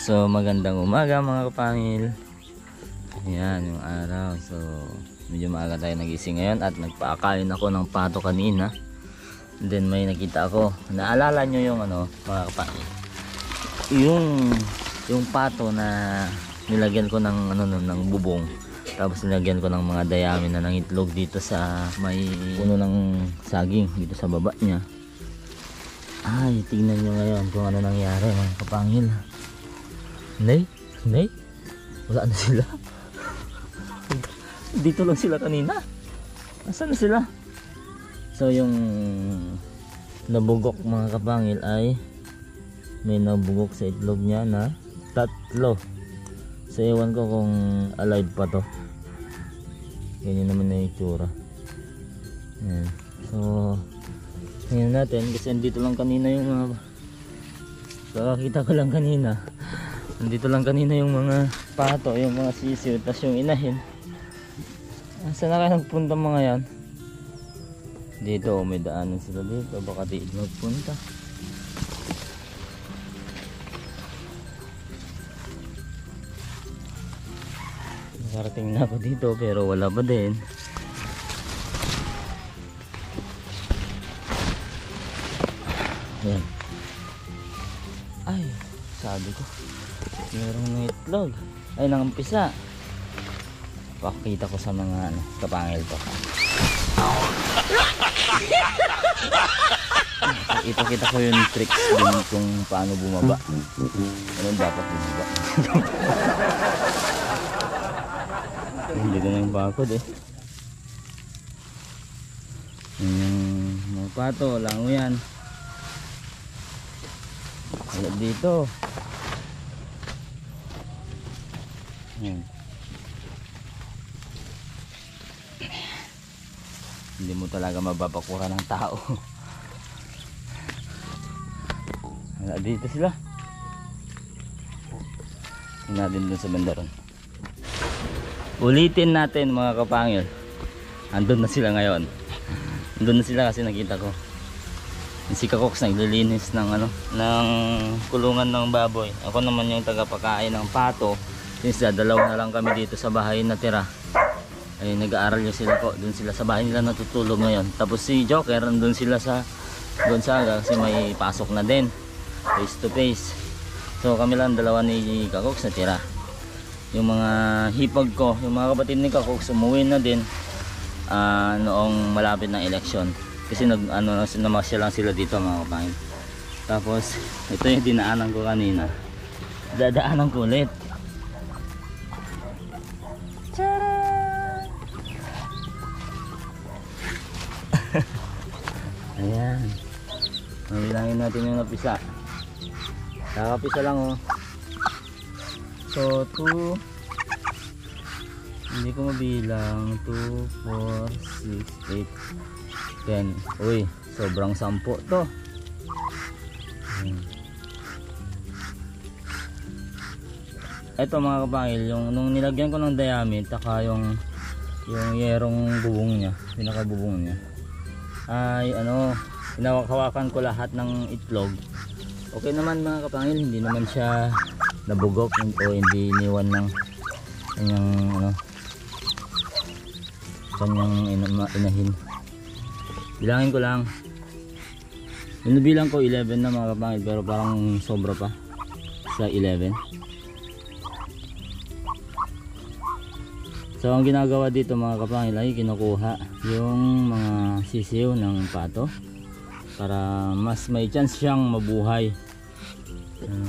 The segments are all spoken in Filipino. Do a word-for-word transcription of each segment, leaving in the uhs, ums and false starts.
So magandang umaga mga kapangil. Ayan yung araw. So medyo maaga tayo nagising ngayon at nagpaakain ako ng pato kanina. And then may nakita ako. Naalala nyo yung ano mga kapangil, Yung yung pato na nilagyan ko ng ano ng bubong. Tapos nilagyan ko ng mga dayami na ng itlog dito sa may puno ng saging dito sa baba niya. Ay, tingnan nyo ngayon kung ano nangyari mga kapangil. Nay, nay, wala na sila. Dito lang sila kanina. Nasaan na sila? So yung nabugok mga kapangil ay may nabugok sa itlog niya na tatlo. So ewan ko kung alive pa to. Ganyan naman na yung itsura. Yan. So ngayon natin kasi andito lang kanina yung mga kakakita ko lang kanina. Andito lang kanina yung mga pato, yung mga sisiw, tas yung inahin. Saan na kayo nagpunta mga yan? Dito, may daanan sila dito. Baka di magpunta. Nakarating na ako dito pero wala pa din. Ayan. Ay, sabi ko merong ng itlog ay nangampisa. Pakita ko sa mga ano, kapangil ko. Ipakita ko yung tricks din kung paano bumaba. Ano dapat bumaba. Hindi ko na yung bakod eh. Yung mga pato, lango yan. Wala dito. Hmm. Hindi mo talaga mababakura ng tao. Wala dito sila. Tingnan natin dun sa bandaron. Ulitin natin mga kapangil. Andun na sila ngayon. Andun na sila kasi nakita ko si Kakoks naglilinis ng ano ng kulungan ng baboy. Ako naman yung tagapakain ng pato. Since dalaw na lang kami dito sa bahay na tira, ay nag-aaral yung sila ko. Doon sila sa bahay nila natutulog ngayon. Tapos si Joker doon sila sa Gonzaga kasi may pasok na din face to face. So kami lang dalawa ni Kakoks na tira. Yung mga hipag ko, yung mga kapatid ni Kakoks umuwi na din uh, noong malapit ng eleksyon. Kasi nag ano namasya lang sila dito mga kapangil. Tapos ito yung dinaanan ko kanina. Dadaanan ko ulit. Ayan. Mabilangin natin yung napisa. Kakapisa lang oh. So two. Hindi ko mabilang. two, four, six, eight, ten. Uy, sobrang sampo to. Hmm. Ito mga kapangil, yung nung nilagyan ko ng dayami, taka yung yung yerong bubong niya, pinaka bubong niya. Ay ano, hinawakan ko lahat ng itlog. Okay naman mga kapangil, hindi naman siya nabugok o hindi iniwan ng kanyang ano kanyang inahin. Bilangin ko lang. Binabilang ko eleven na mga kapangil pero parang sobra pa sa eleven. So ang ginagawa dito mga kapangil ay kinukuha yung mga sisiw ng pato para mas may chance siyang mabuhay. Uh,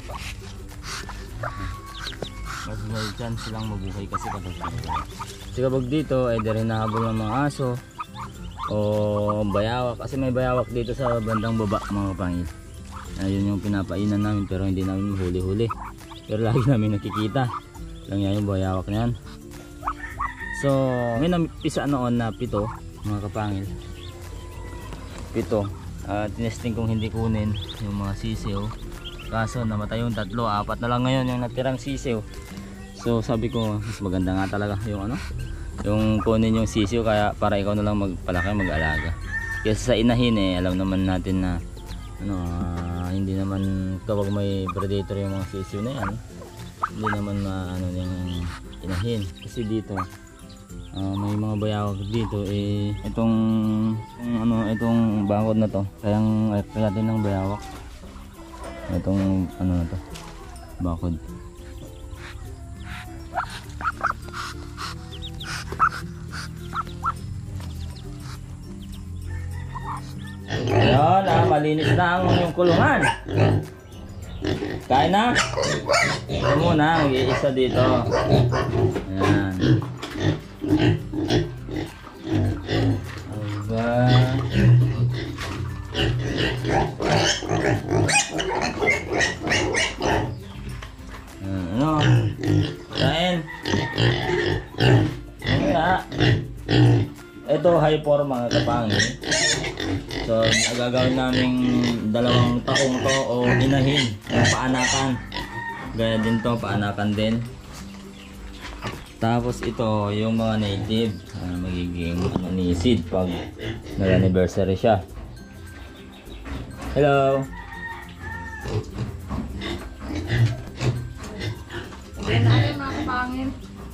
mas may chance silang mabuhay kasi kapag dito. Kasi kapag dito ay dahil hinahabol ng mga aso o bayawak, kasi may bayawak dito sa bandang baba mga kapangil. Ayun yung pinapainan namin pero hindi namin huli-huli. Pero lagi namin nakikita. Lang yan yung bayawak na yan. So, may napisa noon na pito, mga kapangil. Pito. Uh, tinesting kong hindi kunin yung mga sisiw. Kaso namatay yung tatlo, apat na lang ngayon yung natirang sisiw. So, sabi ko, mas maganda nga talaga yung ano, yung kunin yung sisiw kaya para ikaw na lang magpalaki, mag-alaga. Kasi sa inahin eh, alam naman natin na ano, uh, hindi naman kapag may predator yung mga sisiw na yan, hindi naman maano yung inahin. Kasi dito uh, may mga bayawag dito eh, itong, itong ano, itong bangkod na to, kayang kaya din ng bayawak. Itong ano na to, bakod. Ayun, ah, malinis na ang yung kulungan. Kain na. Ito muna, mag-iisa dito. Ayan. Aba. Ano? Kain. Kaya. Ito, high four mga kapangin. So, nagagawin namin dalawang taong to o inahin, yung paanakan. Gaya din to, paanakan din. Tapos ito, yung mga native, uh, magiging ano, ni Sid pag nag-anniversary siya. Hello! Ayan na yung mga kapangin.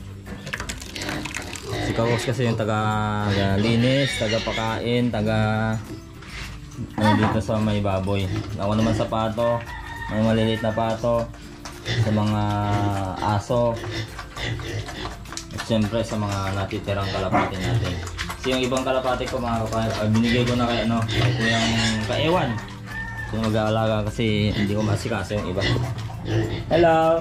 Si Kakos kasi yung taga-linis, taga-pakain, taga... Ano dito sa may baboy. Ako naman sa pato, may maliliit na pato, sa mga aso, at syempre sa mga natitirang kalapati natin. Kasi yung ibang kalapati ko mga kapatid, uh, binigay ko na kay ano, kay kuyang kaewan. So mag-aalaga kasi hindi ko masikaso yung iba. Hello!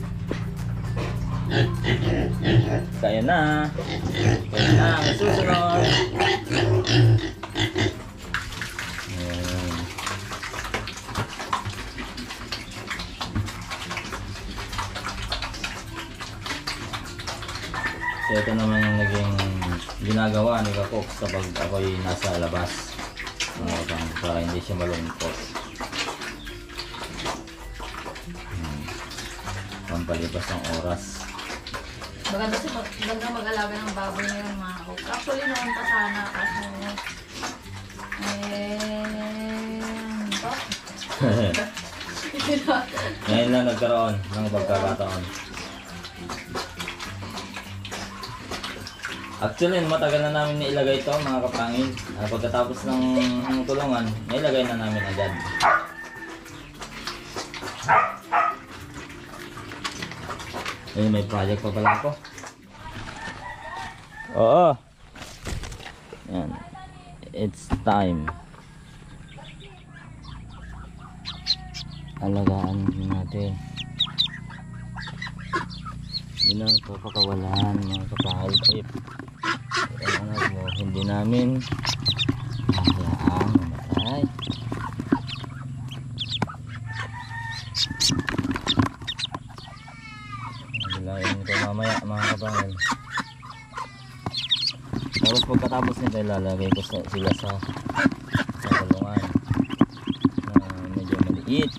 Kaya na! Kaya na! Masusunod! So ito naman yung naging ginagawa ni Kakok kapag ako'y nasa labas, uh, para hindi siya malungkot. Hmm. Pampalipas ng oras. Maganda si maganda mag-alaga ng baboy ngayon mga kapok. Actually noon pa sana kasi eh ito. Ngayon lang nagkaroon ng pagkakataon. Actually, matagal na namin nailagay ito mga kapangin. Uh, pagkatapos ng, ng tulungan, nailagay na namin agad. Eh, may project pa pala ako. Oo. Yan. It's time. Alagaan natin. Hindi na papakawalan mga kapangin. Ano mo, hindi namin hahayaang mamatay. Bilayin ito mamaya mga kapangil. Tapos pagkatapos nito ilalagay ko sa, sila sa sa kulungan na medyo maliit.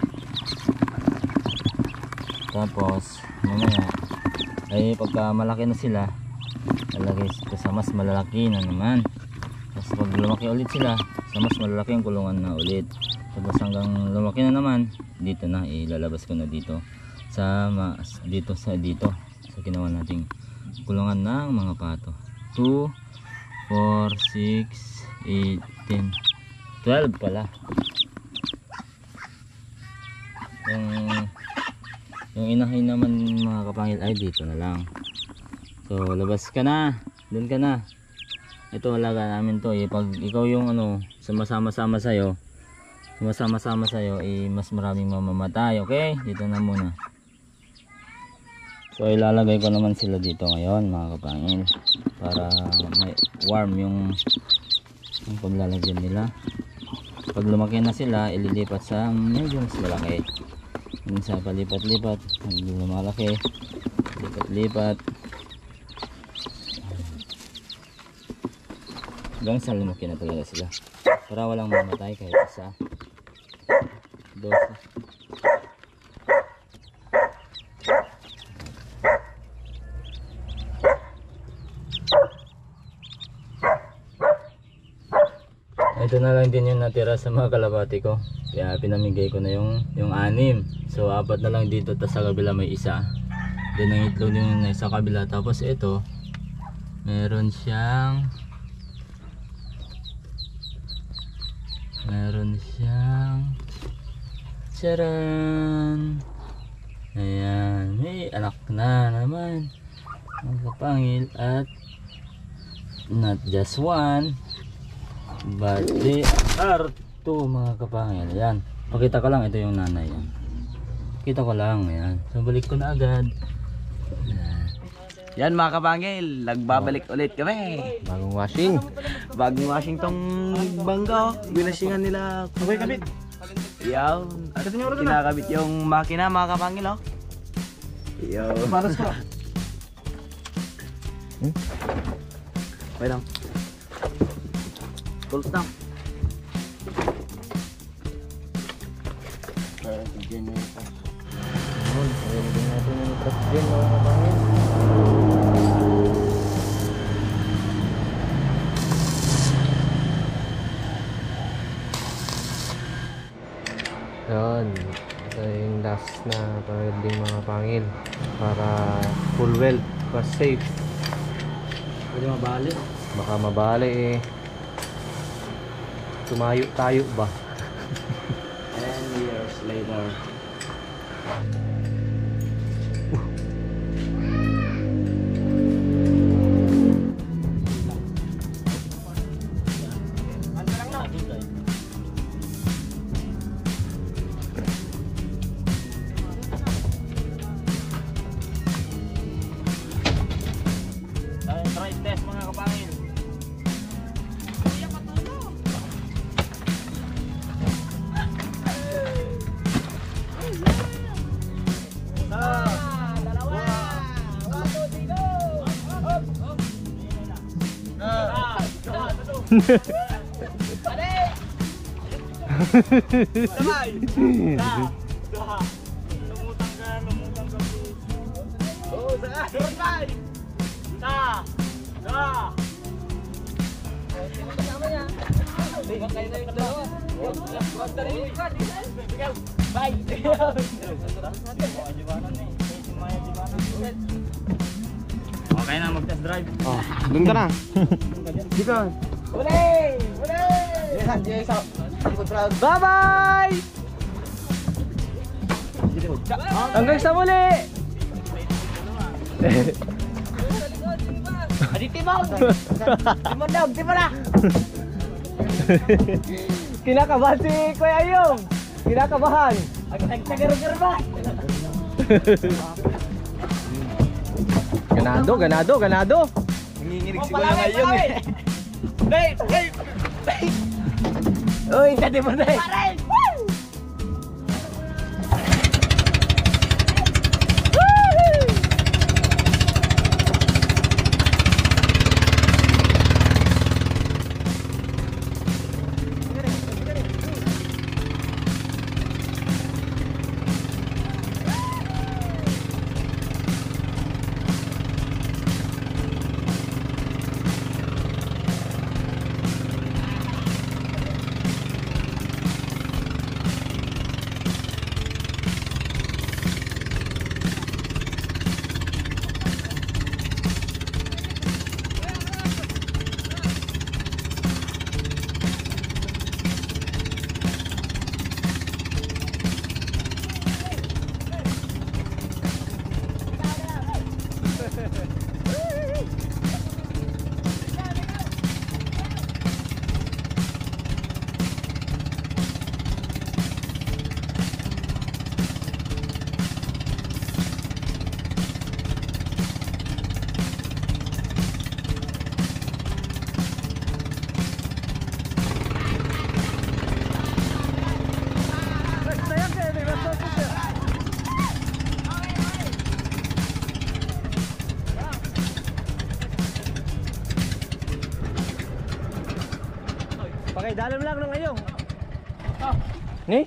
Tapos mamaya ay pagka malaki na sila, lalagay ko sa mas malalaki na naman. Tapos pag lumaki ulit sila, sa mas malalaki yung kulungan na ulit. Tapos hanggang lumaki na naman, dito na ilalabas ko na dito sa mas, dito sa dito sa ginawa nating kulungan ng mga pato. two, four, six, eight, ten, twelve pala. Yung yung inahin naman mga kapangil ay dito na lang. So labas ka na, dun ka na. Ito alaga namin to eh. Pag ikaw yung ano, sumasama-sama sa'yo, sumasama-sama sa'yo eh, mas maraming mamamatay. Okay, dito na muna. So ilalagay ko naman sila dito ngayon mga kapangil, para may warm yung, yung paglalagyan nila. Pag lumaki na sila, ililipat sa medyo mas malaki. Minsan palipat-lipat, hindi lumalaki, lipat-lipat hanggang sa lumaki na talaga sila, para walang mamatay kahit isa. Dos. ito na lang din yung natira sa mga kalapati ko. Kaya pinamigay ko na yung yung anim. So apat na lang dito, tapos sa kabila may isa. Then ang itlog yung sa kabila. Tapos ito, meron siyang meron siyang charan. Ayan, may anak na naman ang kapangil, at not just one but they are two mga kapangil. Ayan, pakita ko lang, ito yung nanay. Yan, kita ko lang. Ayan, so balik ko na agad. Ayan. Yan mga kapangil, nagbabalik ulit kami. Bagong washing. Bagong washing tong bangga. Binasingan nila. Okay, kabit. Yaw. Kinakabit yung makina mga kapangil, oh. Yaw. Paras ka. Hmm? Okay lang. Full stop. Kaya bigyan niyo ito. Ayun, nilagyan natin yung truck din mga kapangil. Yun, ito yung last na welding mga pangil para full weld, para safe. Pwede mabali. Baka mabali eh. Tumayo tayo ba? ten years later. Try test mga kapangil. Okay na, mag-test drive. Oh, doon ka na. Dito. Bye bye! Hanggang sa muli! Kinakabahan si Kuya Ayong. Kinakabahan. Ganado, ganado, ganado. Nanginginig si Kuya Ngayong eh. Uy, dati mo na eh. Okay, dalam lang ng Ayong. Ni?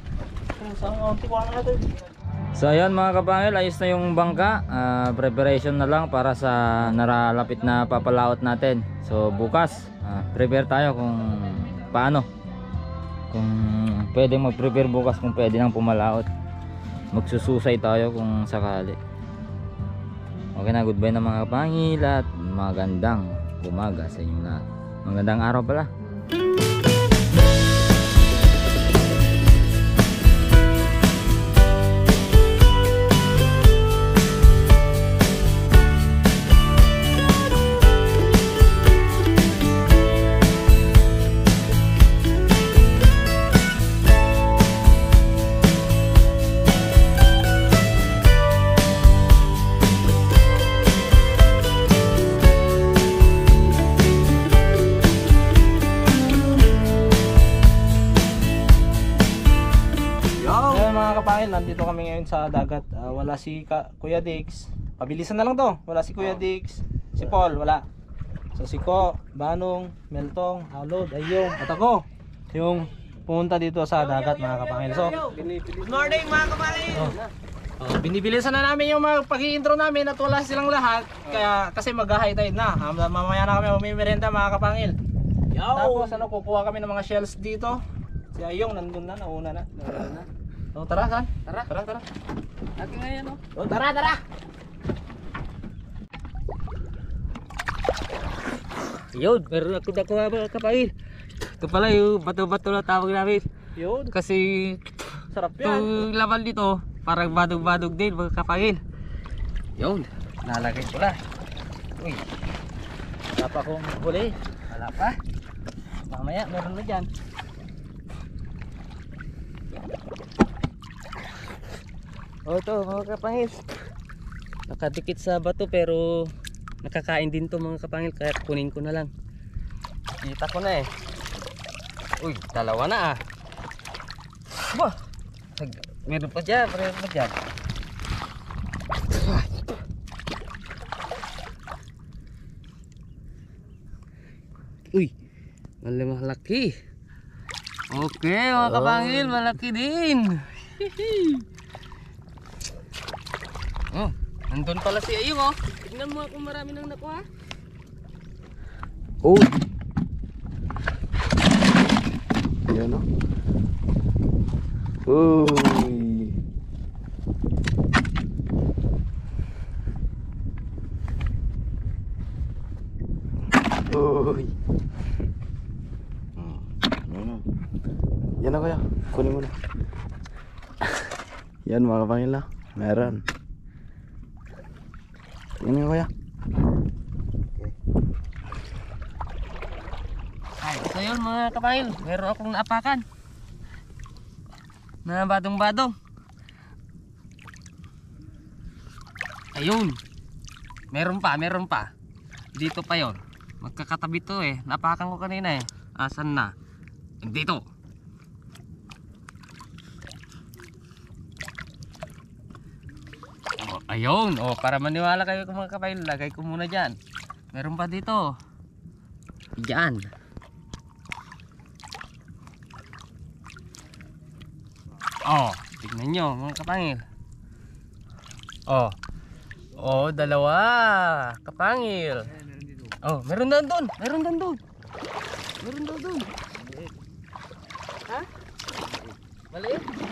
So ayan mga kapangil, ayos na yung bangka. Ah, preparation na lang para sa naralapit na papalaot natin. So bukas, ah, prepare tayo kung paano kung pwede mag-prepare bukas, kung pwede nang pumalaot, magsususay tayo kung sakali. Okay na, goodbye na mga kapangil at magandang umaga sa inyo lahat. Magandang araw pala. Kapangil, nandito kami ngayon sa dagat. Uh, wala si Ka Kuya Dix. Pabilisan na lang to. Wala si Kuya Dix, si Paul, wala. So si Ko, Banong, Meltong, Alod, Ayong, at ako yung pumunta dito sa dagat mga kapangil. So, good morning mga kapangil. Oh. Oh, binibilisan na namin yung mga pag-i-intro namin at wala silang lahat. Kaya kasi mag-high tide na. Mamaya na kami mamimerienda mga kapangil. Tapos ano, kukuha kami ng mga shells dito. Si Ayong nandun na, nauna na. Nauna na. Oh, tara, San? Tara, tara, tara. Lagi ngayon, no? Oh, tara, tara. Yun, meron ako nakuha mga kapangil. Ito pala yung bato-bato na tawag namin. Yun, Kasi sarap yan. itong laman dito, parang badog-badog din mga kapangil. Yun, nalagay ko na. Uy, Wala pa akong huli. wala pa. Mamaya, meron na dyan. O ito mga kapangil, nakadikit sa bato pero nakakain din to mga kapangil, kaya kunin ko na lang. Kita ko na eh. Uy, dalawa na ah. Bah, meron pa dyan, meron pa dyan. Uy, malaki. Okay mga kapangil, malaki din. Oh, nandun pala si Ayong oh. Tignan mo kung marami nang nakuha. Oh. Yan o. Uy. Uy. Hmm. Yan o. Yan na kuya. Kunin mo na. Yan mga kapangil na. Meron. Yan nga kuya. Ay, so yun mga kapangil, meron akong naapakan na badong-badong. Ayun, meron pa, meron pa. Dito pa yon. Magkakatabi to eh. Naapakan ko kanina eh. Asan na? Dito. Oh, ayun, oh, para maniwala kayo mga kapangil, lagay ko muna dyan. Meron pa dito. Diyan. Oh, tignan nyo mga kapangil. Oh. Oh, dalawa. Kapangil. Oh, meron doon doon. Meron doon doon. Meron doon doon. Ha? Maliit?